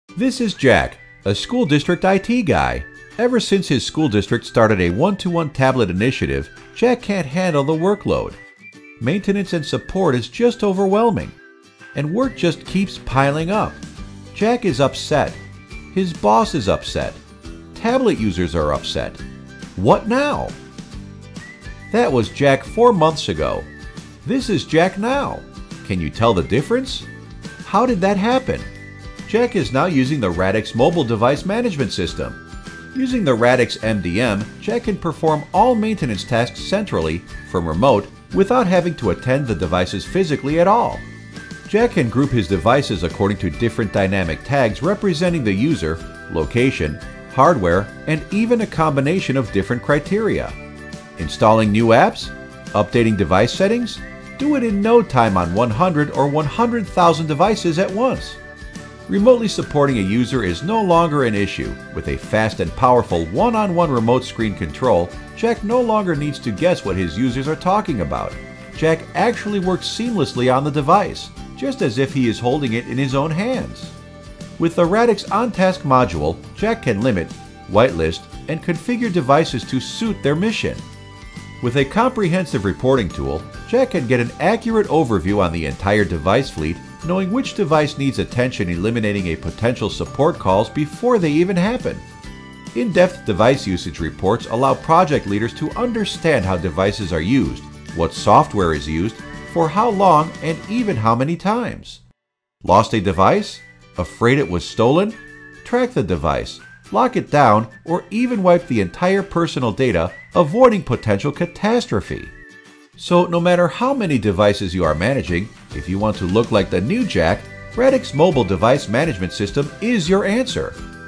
This is Jack, a school district IT guy. Ever since his school district started a one-to-one tablet initiative, Jack can't handle the workload. Maintenance and support is just overwhelming, and work just keeps piling up. Jack is upset. His boss is upset. Tablet users are upset. What now? That was Jack 4 months ago. This is Jack now. Can you tell the difference? How did that happen? Jack is now using the Radix Mobile device management system. Using the Radix MDM, Jack can perform all maintenance tasks centrally from remote without having to attend the devices physically at all. Jack can group his devices according to different dynamic tags representing the user, location, hardware, and even a combination of different criteria. Installing new apps? Updating device settings? Do it in no time on 100 or 100,000 devices at once. Remotely supporting a user is no longer an issue. With a fast and powerful one-on-one remote screen control, Jack no longer needs to guess what his users are talking about. Jack actually works seamlessly on the device, just as if he is holding it in his own hands. With the Radix On-Task module, Jack can limit, whitelist, and configure devices to suit their mission. With a comprehensive reporting tool, Jack can get an accurate overview on the entire device fleet, knowing which device needs attention, eliminating a potential support calls before they even happen. In-depth device usage reports allow project leaders to understand how devices are used, what software is used, for how long, and even how many times. Lost a device? Afraid it was stolen? Track the device, lock it down, or even wipe the entire personal data, avoiding potential catastrophe. So no matter how many devices you are managing, if you want to look like the new Jack, Radix Mobile Device Management System is your answer.